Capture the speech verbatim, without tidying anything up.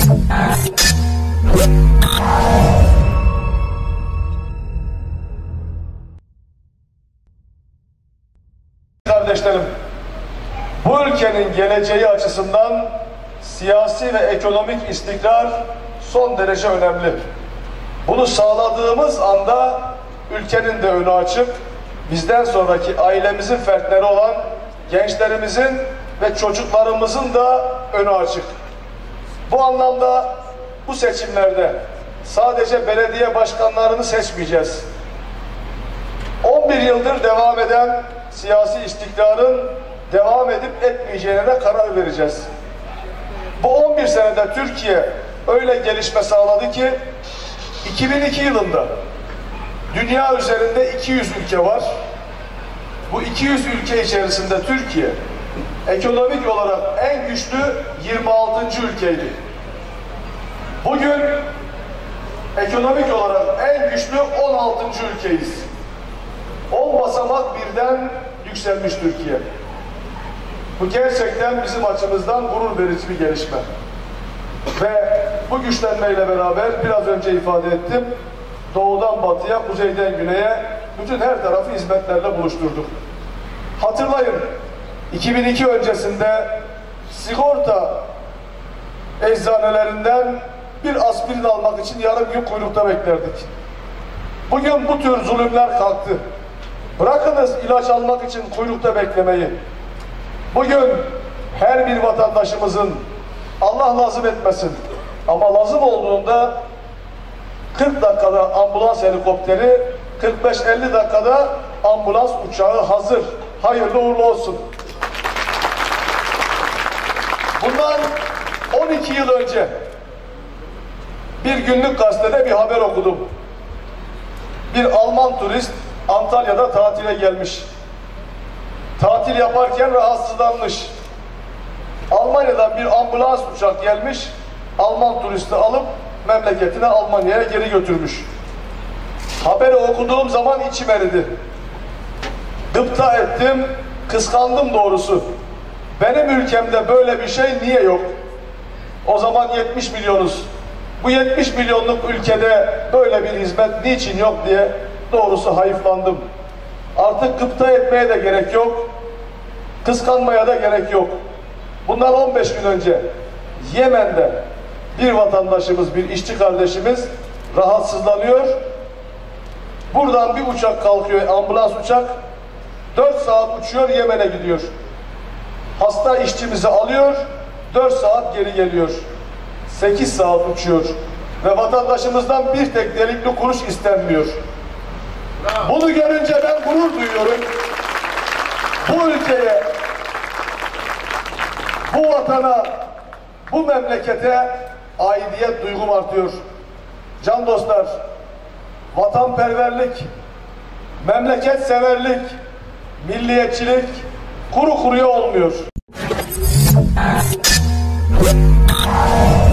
Kardeşlerim, bu ülkenin geleceği açısından siyasi ve ekonomik istikrar son derece önemli. Bunu sağladığımız anda ülkenin de önü açık, bizden sonraki ailemizin fertleri olan gençlerimizin ve çocuklarımızın da önü açık. Bu anlamda bu seçimlerde sadece belediye başkanlarını seçmeyeceğiz. on bir yıldır devam eden siyasi istikrarın devam edip etmeyeceğine de karar vereceğiz. Bu on bir senede Türkiye öyle gelişme sağladı ki iki bin iki yılında dünya üzerinde iki yüz ülke var. Bu iki yüz ülke içerisinde Türkiye ekonomik olarak en güçlü yirmi altıncı ülkeydi. Bugün ekonomik olarak en güçlü on altıncı ülkeyiz. on basamak birden yükselmiş Türkiye. Bu gerçekten bizim açımızdan gurur verici bir gelişme. Ve bu güçlenmeyle beraber biraz önce ifade ettim, doğudan batıya, kuzeyden güneye bütün her tarafı hizmetlerle buluşturduk. Hatırlayın, iki bin iki öncesinde sigorta eczanelerinden bir aspirin almak için yarım gün kuyrukta beklerdik. Bugün bu tür zulümler kalktı. Bırakınız ilaç almak için kuyrukta beklemeyi. Bugün her bir vatandaşımızın, Allah lazım etmesin ama lazım olduğunda kırk dakikada ambulans helikopteri, kırk beş elli dakikada ambulans uçağı hazır. Hayırlı uğurlu olsun. Bundan on iki yıl önce bir günlük gazetede bir haber okudum. Bir Alman turist Antalya'da tatile gelmiş. Tatil yaparken rahatsızlanmış. Almanya'dan bir ambulans uçak gelmiş, Alman turisti alıp memleketine, Almanya'ya geri götürmüş. Haberi okuduğum zaman içim eridi. Gıpta ettim, kıskandım doğrusu. Benim ülkemde böyle bir şey niye yok? O zaman yetmiş milyonuz. Bu yetmiş milyonluk ülkede böyle bir hizmet niçin yok diye doğrusu hayıflandım. Artık gıpta etmeye de gerek yok, kıskanmaya da gerek yok. Bundan on beş gün önce Yemen'de bir vatandaşımız, bir işçi kardeşimiz rahatsızlanıyor. Buradan bir uçak kalkıyor, ambulans uçak, dört saat uçuyor, Yemen'e gidiyor. Hasta işçimizi alıyor, dört saat geri geliyor. sekiz saat uçuyor. Ve vatandaşımızdan bir tek delikli kuruş istenmiyor. Bunu görünce ben gurur duyuyorum. Bu ülkeye, bu vatana, bu memlekete aidiyet duygum artıyor. Can dostlar, vatanperverlik, memleket severlik, milliyetçilik kuru kuruya olmuyor.